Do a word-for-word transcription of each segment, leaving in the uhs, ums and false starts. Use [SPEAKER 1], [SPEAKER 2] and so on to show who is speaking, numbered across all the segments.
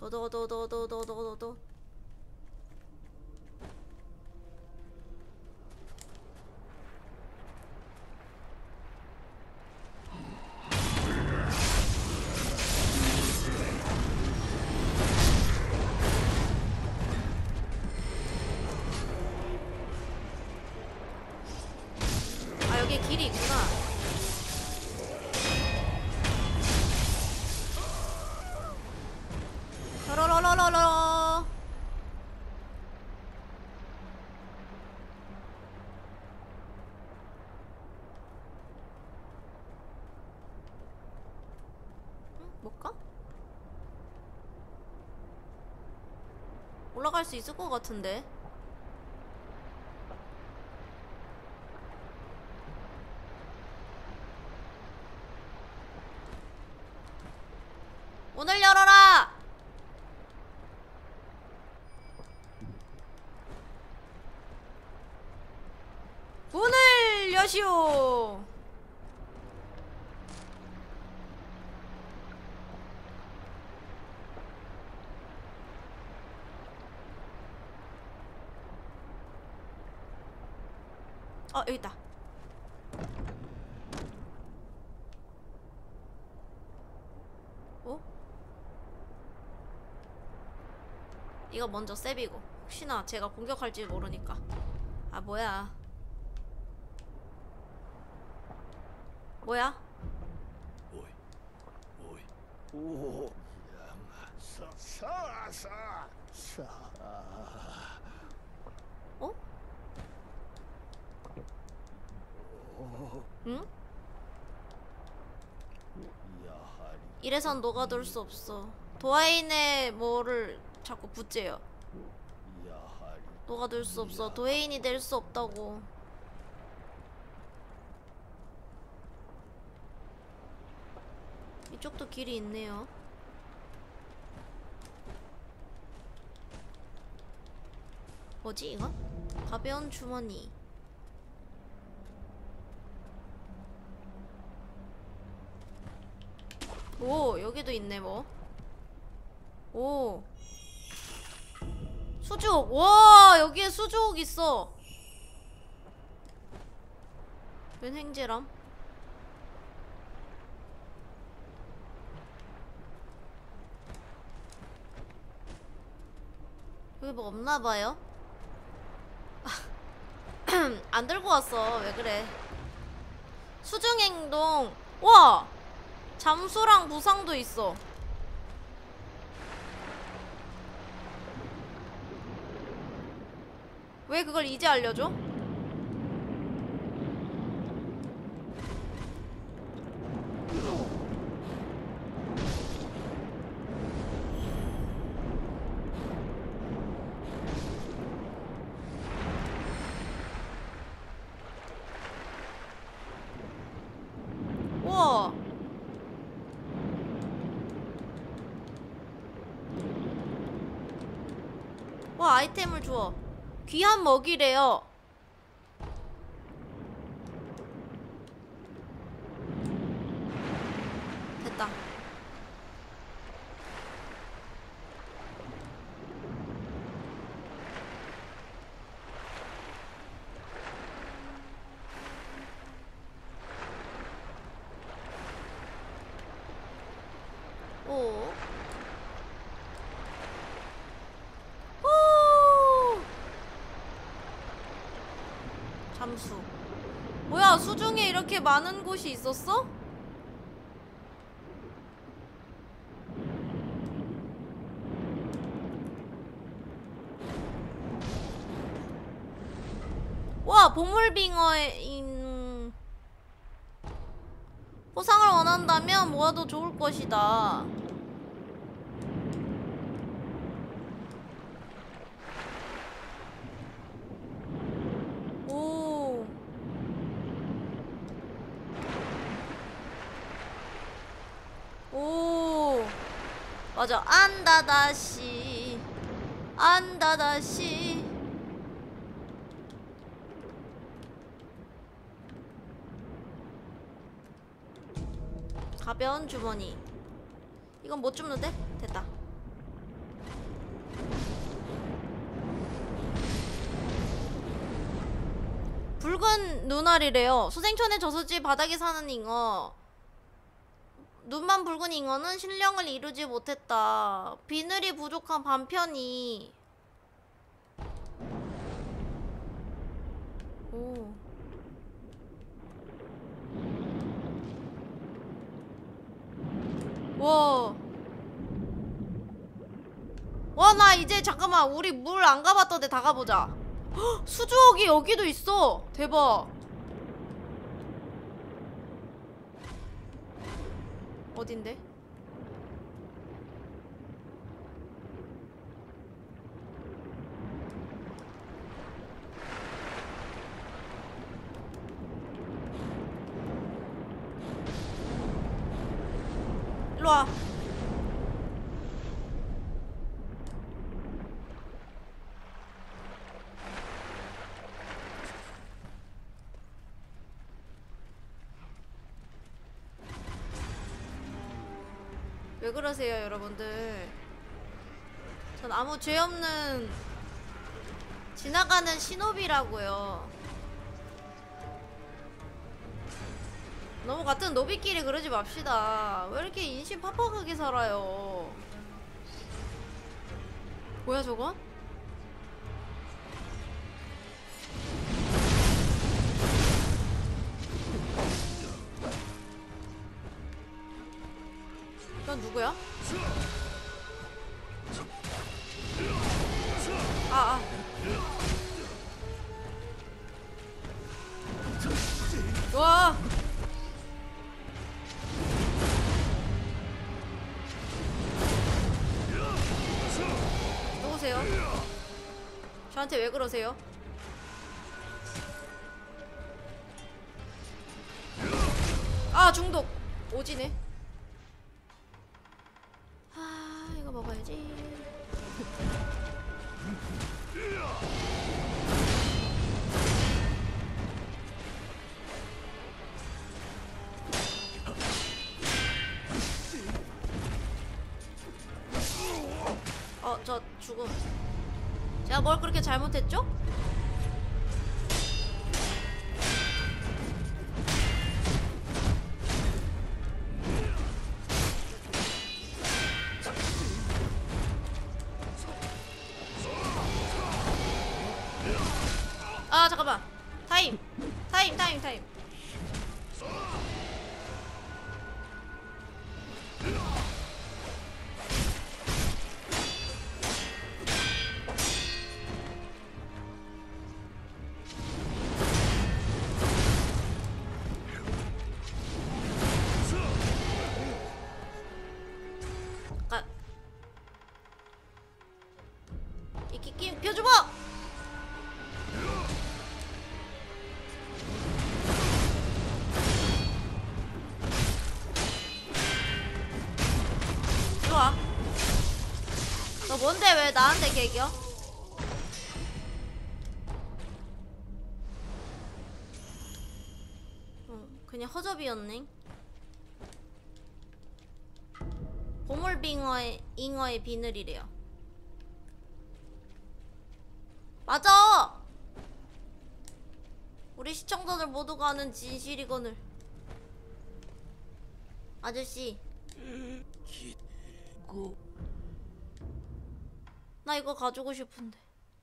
[SPEAKER 1] 도도도도도도도도. 아, 여기 길이 있구나. 러러러러러. 응? 뭘까? 올라갈 수 있을 것 같은데. 문을 열어라! 문을 여시오! 어, 여기 있다. 어? 이거 먼저 세비고, 혹시나 제가 공격할지 모르니까. 아, 뭐야. 뭐야?
[SPEAKER 2] 오이, 오이, 오, 양아, 사, 사, 사, 사.
[SPEAKER 1] 어?
[SPEAKER 2] 오,
[SPEAKER 1] 응?
[SPEAKER 2] 야하리.
[SPEAKER 1] 이래선 녹아들 수 없어. 도하인의 뭐를 자꾸 부째요.
[SPEAKER 2] 야하리.
[SPEAKER 1] 녹아들 수 없어. 도하인이 될 수 없다고. 이쪽도 길이 있네요. 뭐지 이거? 가벼운 주머니. 오, 여기도 있네 뭐. 오, 수족. 와, 여기에 수족 있어. 웬 행제람? 여기 뭐 없나봐요? 안 들고 왔어. 왜 그래? 수중행동. 와! 잠수랑 부상도 있어. 왜 그걸 이제 알려줘? 우와. 와, 아이템을 줘. 귀한 먹이래요. 됐다. 오. 오. 잠수. 뭐야, 수중에 이렇게 많은 곳이 있었어? 와, 보물빙어인. 포상을 원한다면 모아도 좋을 것이다. 오. 오. 맞아. 안다다시. 안다다시. 가벼운 주머니. 이건 못 줍는데? 됐다. 붉은 눈알이래요. 소생촌의 저수지 바닥에 사는 잉어. 눈만 붉은 잉어는 신령을 이루지 못했다. 비늘이 부족한 반편이. 오. 와. 와, 나 이제 잠깐만. 우리 물 안 가봤던데 다 가보자. 헉, 수주옥이 여기도 있어. 대박. 어딘데? 일로와. 왜 그러세요, 여러분들? 전 아무 죄 없는 지나가는 신호비라고요. 너무 같은 노비끼리 그러지 맙시다. 왜 이렇게 인심 팍팍하게 살아요? 뭐야 저건? 넌 누구야? 아, 아. 와. 누구세요? 저한테 왜 그러세요? 아, 중독. 오지네. 아, 이거 먹어야지. 어, 저 죽음. 제가 뭘 그렇게 잘못했죠? 아, 잠깐만. 타임. 타임, 타임, 타임. 잠깐. 이 끼끼 펴줘봐! 좋아. 너 뭔데 왜 나한테 개겨? 어, 그냥 허접이었네. 보물빙어의 잉어의 비늘이래요. 맞아! 우리 시청자들 모두가 아는 진실이거늘. 아저씨,
[SPEAKER 2] 기고
[SPEAKER 1] 나 이거 가지고 싶은데.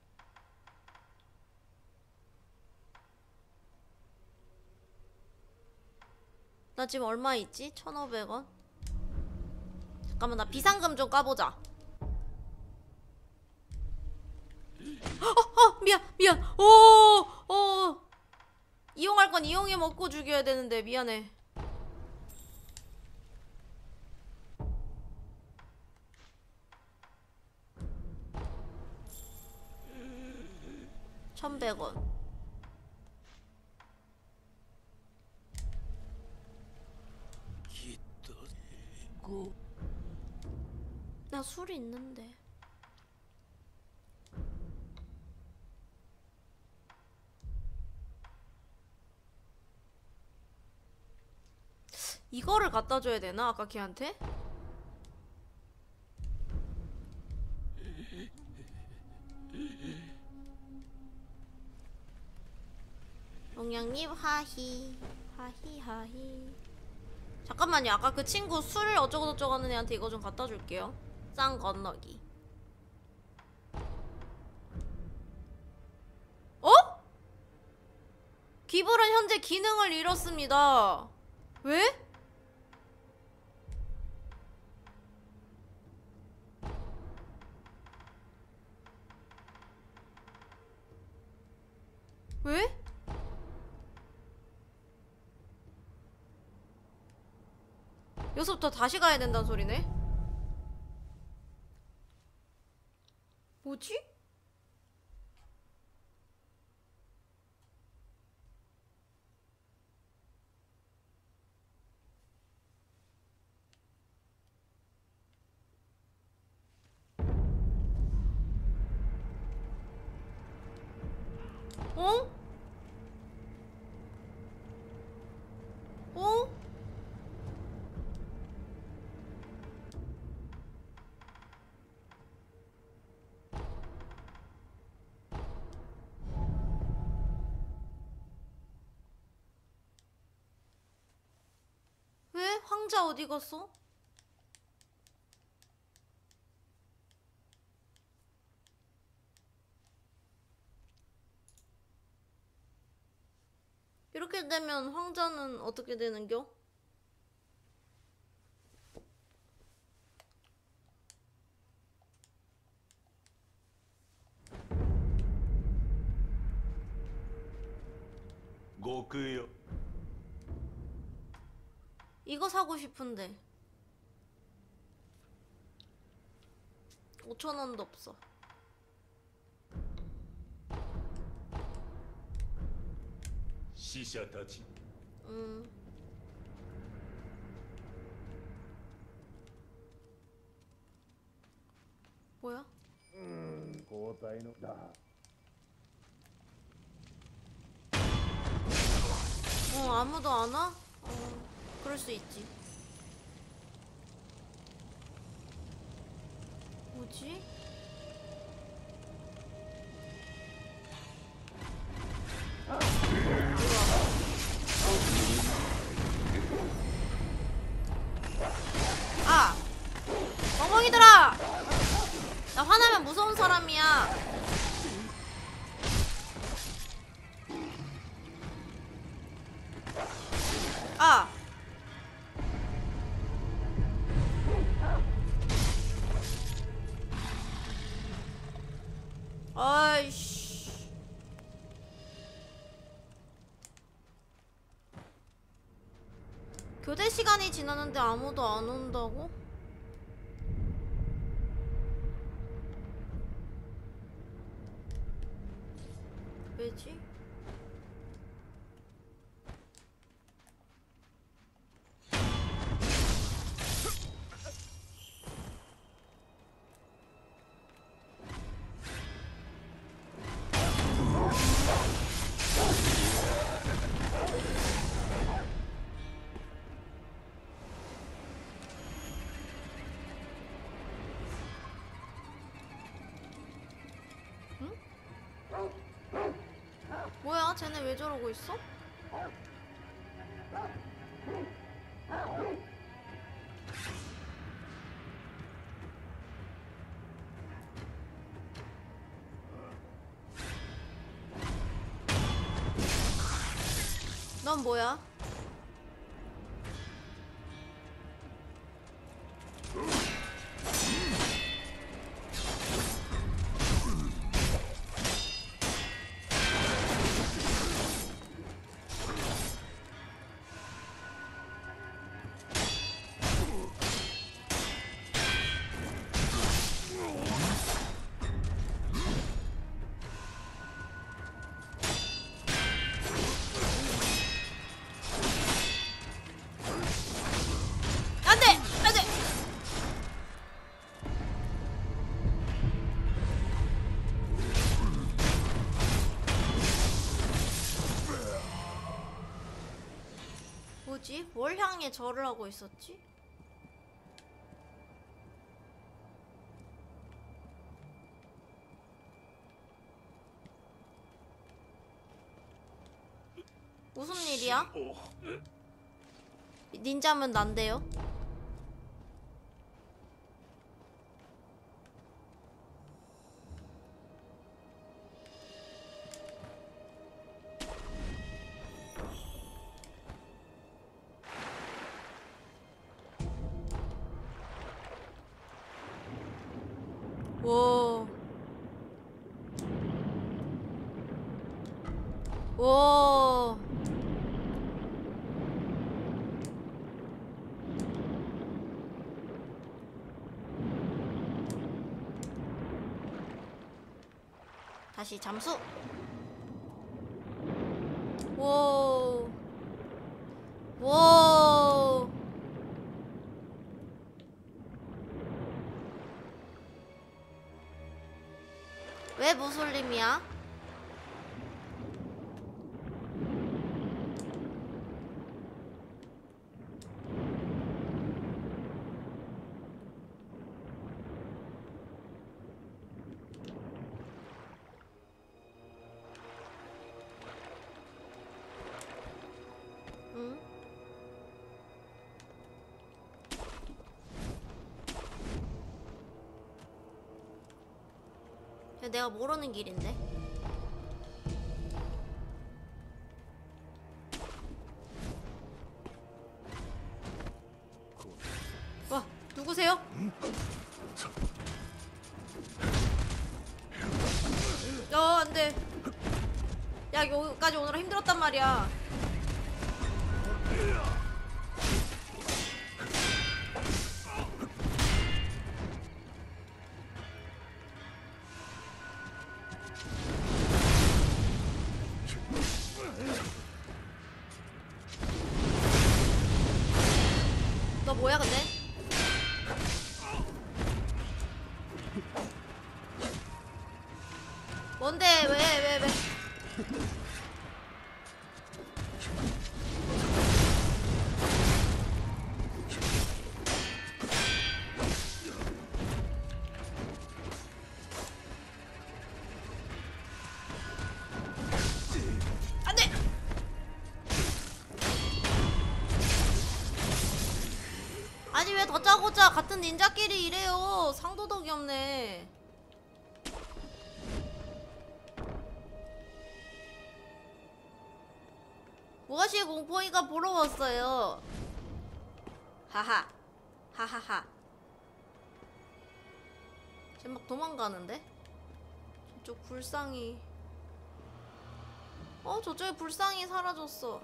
[SPEAKER 1] 나 지금 얼마 있지? 천오백 원? 잠깐만, 나 비상금 좀 까보자. 어, 어, 미안, 미안. 오, 오. 이용할 건 이용해 먹고 죽여야 되는데 미안해. 천백 원.
[SPEAKER 2] 기도고
[SPEAKER 1] 나 술 있는데. 이거를 갖다 줘야 되나? 아까 걔한테? 동양님 하히 하히 하히. 잠깐만요. 아까 그 친구 술 어쩌고저쩌고 하는 애한테 이거 좀 갖다 줄게요. 쌍 건너기. 어? 기불은 현재 기능을 잃었습니다. 왜? 왜? 여기서부터 다시 가야 된다는 소리네? 뭐지? 어? 어? 왜? 황자 어디 갔어? 이렇게 되면 황자는 어떻게 되는겨?
[SPEAKER 2] 고크요.
[SPEAKER 1] 이거 사고 싶은데 오천 원도 없어.
[SPEAKER 2] 시샤たち.
[SPEAKER 1] 음. 뭐야?
[SPEAKER 2] 交代のだ.
[SPEAKER 1] 어, 아무도 안 와? 어, 그럴 수 있지. 뭐지? 아! 멍멍이들아! 나 화나면 무서운 사람이야. 아! 아이씨. 교대 시간이 지났는데 아무도 안 온다고? 왜지? 뭐야? 쟤네 왜 저러고 있어? 넌 뭐야? 안돼! 안돼! 뭐지? 뭘 향해 절을 하고 있었지? 무슨 일이야?
[SPEAKER 2] お
[SPEAKER 1] 닌자면 난데요? 와. 와. 다시 잠수. 와. 와. 왜 무슬림이야? 응? 야, 내가 모르는 길인데. 와, 누구세요? 어, 안 돼. 야, 여기까지 오느라 힘들었단 말이야. 너 뭐야, 근데? 뭔데? 왜, 왜, 왜? 안 돼! 아니, 왜 다짜고짜 같은 닌자끼리 이래요? 상도덕이 없네. 무엇이 공포이가 보러 왔어요. 하하. 하하하. 쟤 막 도망가는데? 저쪽 불상이. 어, 저쪽에 불상이 사라졌어.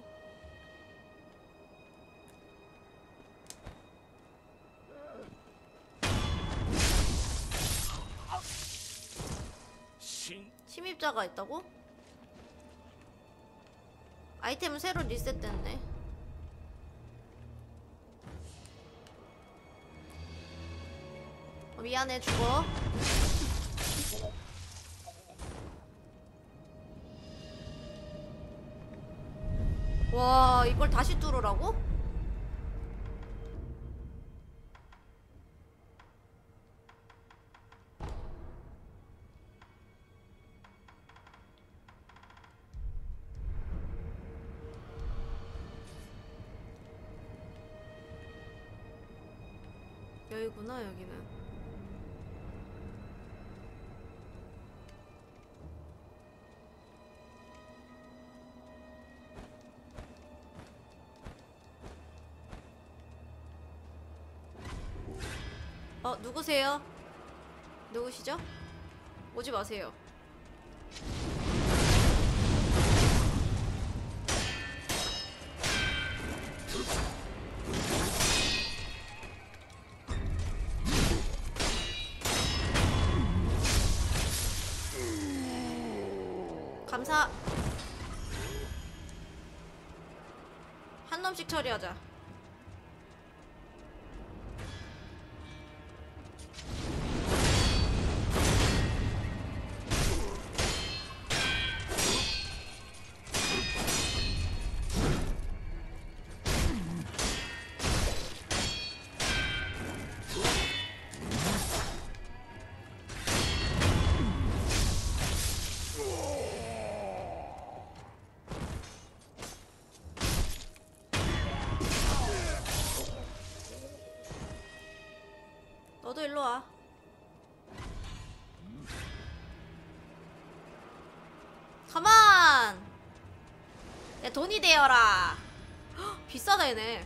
[SPEAKER 1] 침입자가 있다고? 아이템은 새로 리셋됐네. 어, 미안해, 죽어. 와, 이걸 다시 뚫으라고? 여기구나, 여기는. 어, 누구세요? 누구시죠? 오지 마세요. 감사. 한 놈씩 처리하자. 너도 일로 와. 가만. 내 돈이 되어라. 헉, 비싸다 얘네.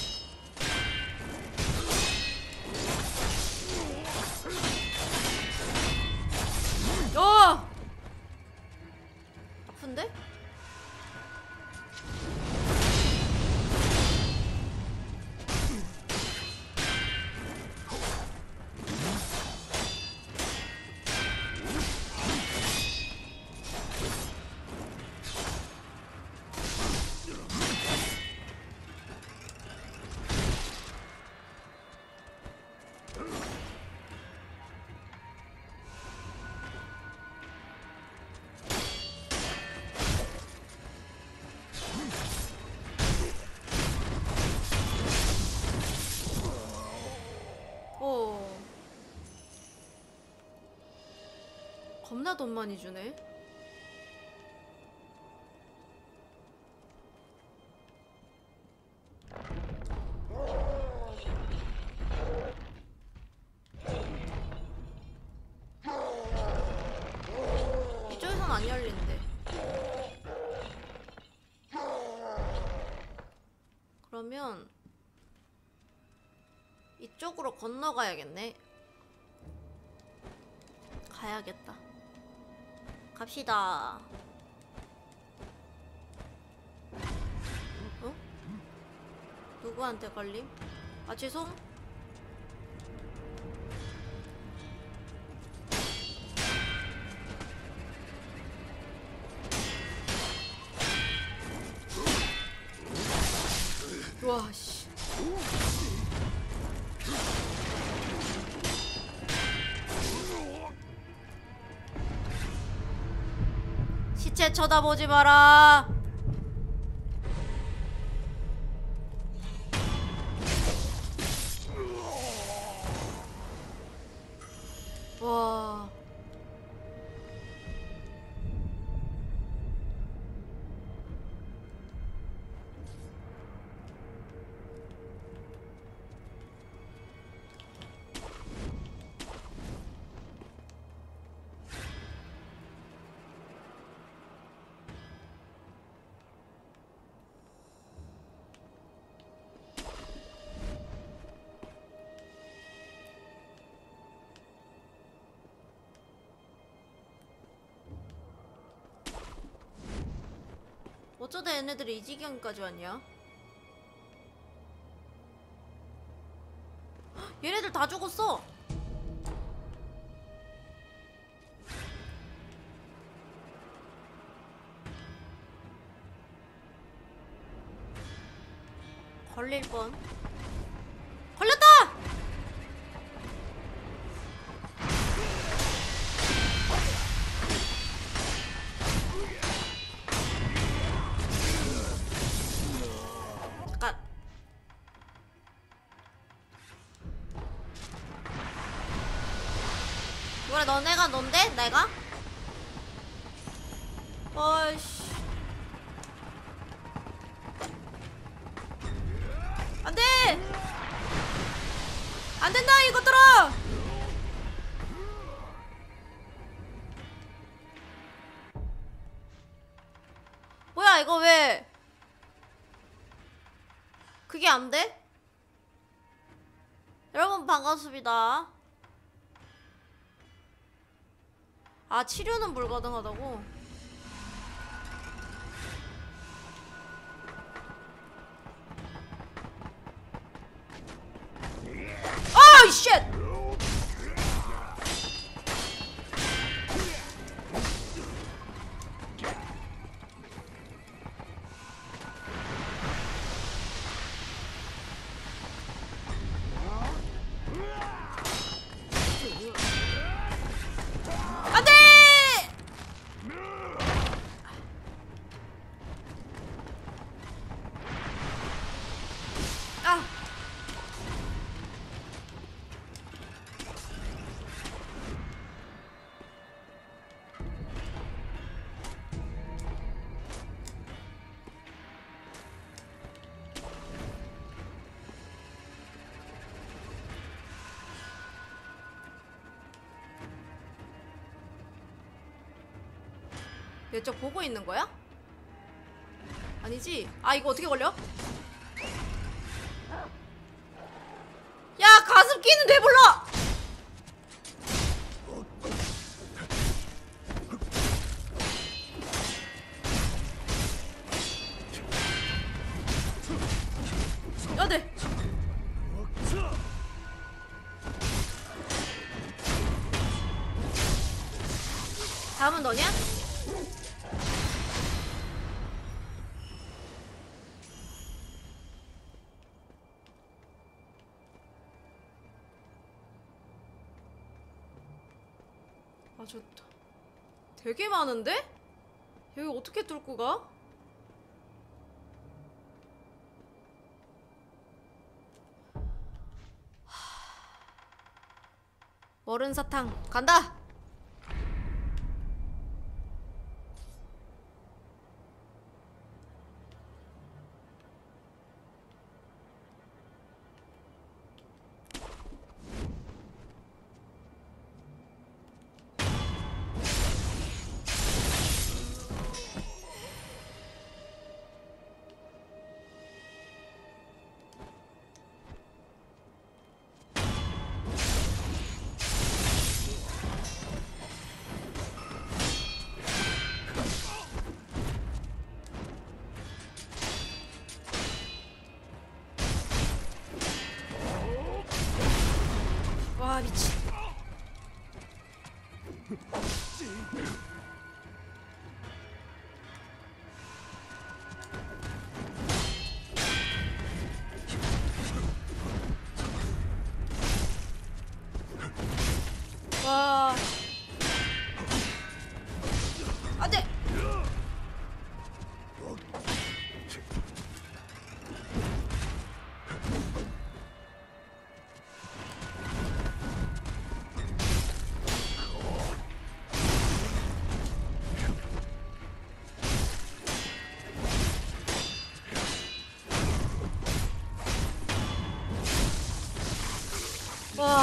[SPEAKER 1] 어! 아픈데? 오. 겁나 돈 많이 주네. 이쪽에선 안 열리는데. 그러면 이쪽으로 건너가야겠네. 가야겠다. 갑시다. 어? 누구한테 걸림? 아 죄송. 와 씨. 시체 쳐다보지 마라. 와. 어쩌다 얘네들이 이 지경까지 왔냐? 헉, 얘네들 다 죽었어. 걸릴 뻔. 걸렸다! 잠깐. 그래 너네가 넌데? 내가? 어이씨. 안돼! 안된다 이것들아! 뭐야 이거 왜 그게 안돼? 여러분 반갑습니다. 아 치료는 불가능하다고? 아이 쉣! 안돼! 아. 얘 저 보고 있는 거야? 아니지? 아 이거 어떻게 걸려? 야 가습기는 왜 불러? 야돼. 다음은 너냐? 아, 저 되게 많은데? 여기 어떻게 뚫고 가? 얼음 사탕 간다. 와 미친. 와. 안돼. 와.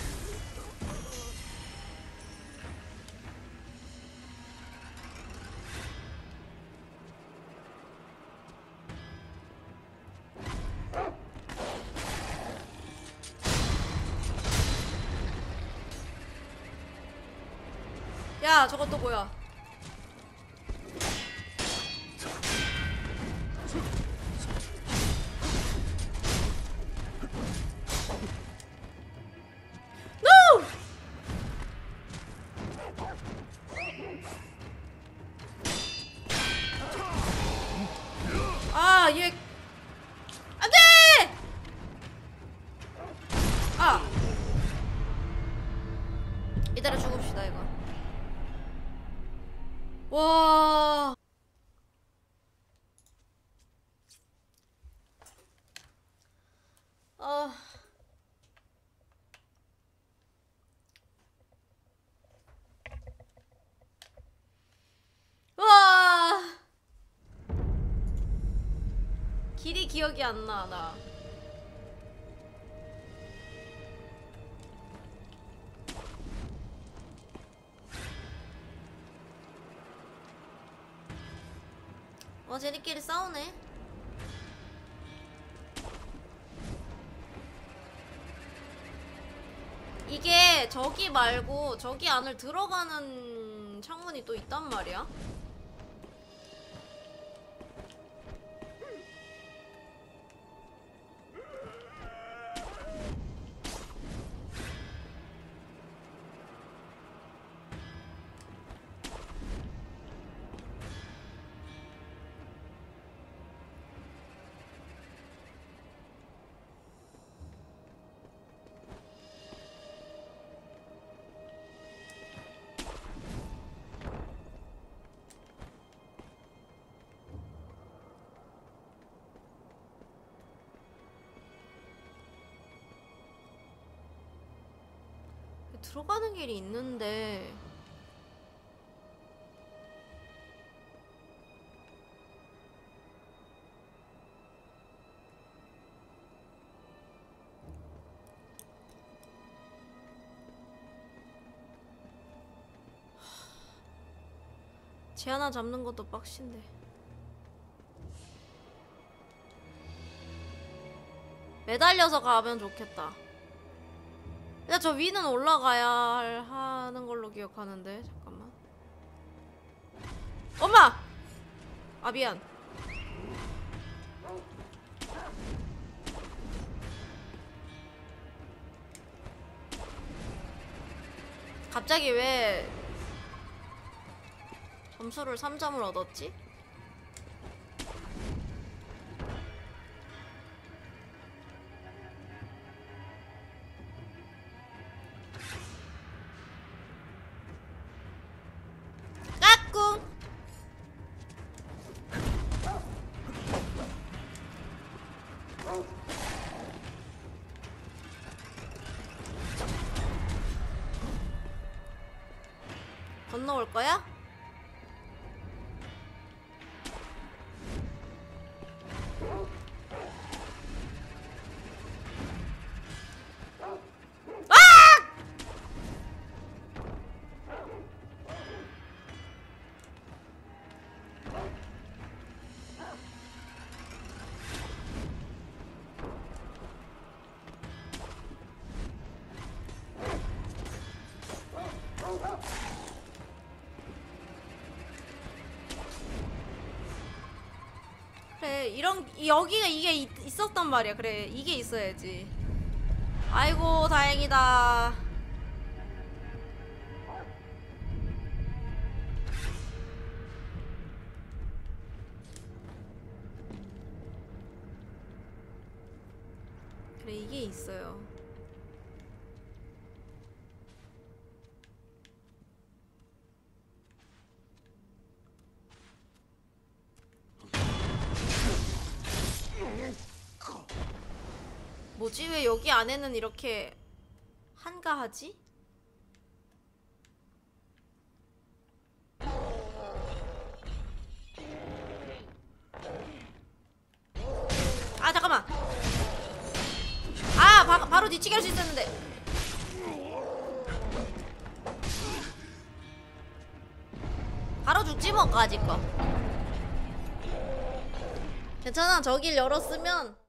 [SPEAKER 1] 야, 저건 또 뭐야? No! 아, 얘 안 돼! 아. 이대로 죽읍시다, 이거. 와. 아. 와. 길이 기억이 안 나, 나. 어, 쟤네끼리 싸우네. 이게 저기 말고 저기 안을 들어가는 창문이 또 있단 말이야? 들어가는 길이 있는데 쟤 하나 잡는 것도 빡신데. 매달려서 가면 좋겠다. 일단 저 위는 올라가야 할- 하는 걸로 기억하는데. 잠깐만. 엄마! 아 미안. 갑자기 왜 점수를 삼 점을 얻었지? 까꿍! 건너올 거야? 그래 이런 이- 여기가 이게 있, 있었단 말이야. 그래 이게 있어야지. 아이고 다행이다. 그래 이게 있어요. 뭐지 왜 여기 안에는 이렇게 한가하지? 아 잠깐만. 아 바, 바로 뒤치기 할 수 있었는데. 바로 죽지 뭐 까짓 거. 괜찮아 저 길 열었으면